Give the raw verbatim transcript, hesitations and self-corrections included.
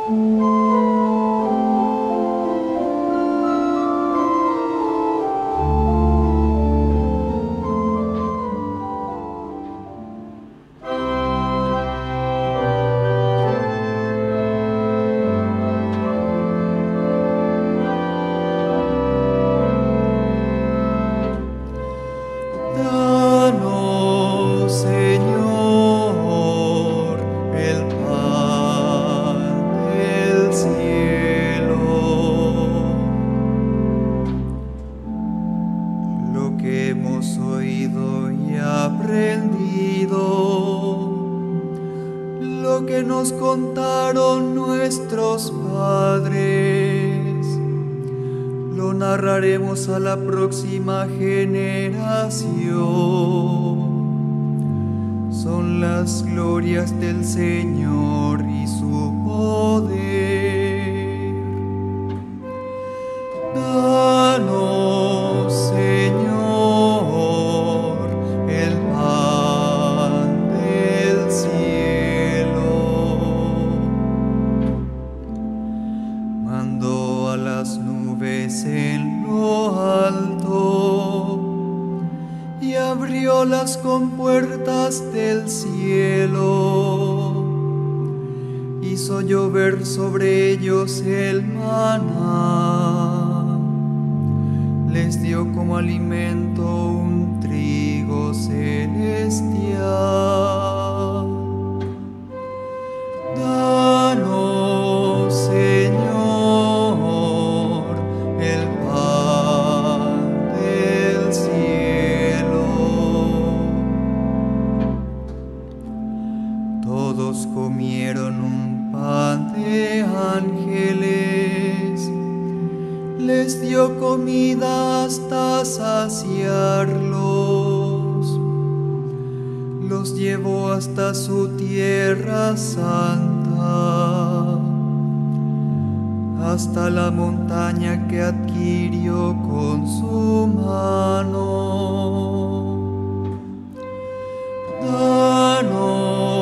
Danos, Señor, el pan del cielo. Lo que hemos oído y aprendido, lo que nos contaron nuestros padres, lo narraremos a la próxima generación. Son las glorias del Señor y su poder. Danos, Señor, el pan del cielo. Mandó a las nubes en lo alto y abrió las compuertas del cielo. Hizo llover sobre ellos el maná, les dio como alimento un trigo celestial. Danos, Señor, el pan del cielo. Todos comieron un pan de ángeles, les dio comida hasta saciarlos, los llevó hasta su tierra santa, hasta la montaña que adquirió con su mano. Danos,